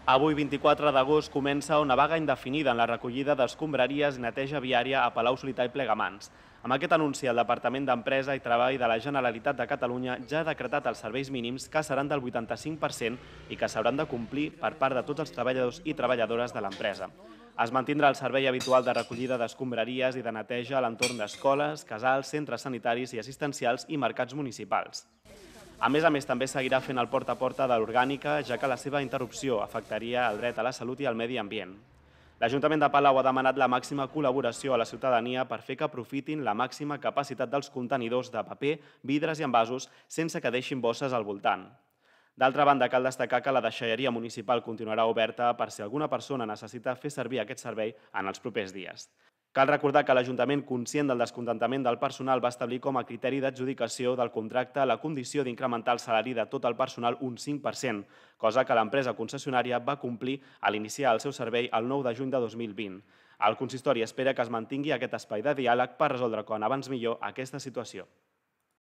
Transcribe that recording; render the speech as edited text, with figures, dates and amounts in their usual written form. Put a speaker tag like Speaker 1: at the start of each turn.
Speaker 1: Avui, 24 d'agost, comença una vaga indefinida en la recollida d'escombraries i neteja viària a Palau-solità i Plegamans. Amb aquest anunci, el Departament d'Empresa i Treball de la Generalitat de Catalunya ja ha decretat els serveis mínims, que seran del 85% i que s'hauran de complir per part de tots els treballadors i treballadores de l'empresa. Es mantindrà el servei habitual de recollida d'escombraries i de neteja a l'entorn d'escoles, casals, centres sanitaris i assistencials i mercats municipals. A més, també seguirà fent el porta a porta de l'orgànica, ja que la seva interrupció afectaria el dret a la salut i al medi ambient. L'Ajuntament de Palau ha demanat la màxima col·laboració a la ciutadania per fer que aprofitin la màxima capacitat dels contenidors de paper, vidres i envasos sense que deixin bosses al voltant. D'altra banda, cal destacar que la deixalleria municipal continuarà oberta per si alguna persona necessita fer servir aquest servei en els propers dies. Cal recordar que l'Ajuntament, conscient del descontentament del personal, va establir com a criteri d'adjudicació del contracte la condició d'incrementar el salari de tot el personal un 5%, cosa que l'empresa concessionària va complir a l'iniciar el seu servei el 9 de juny de 2020. El consistori espera que es mantingui aquest espai de diàleg per resoldre quan abans millor aquesta situació.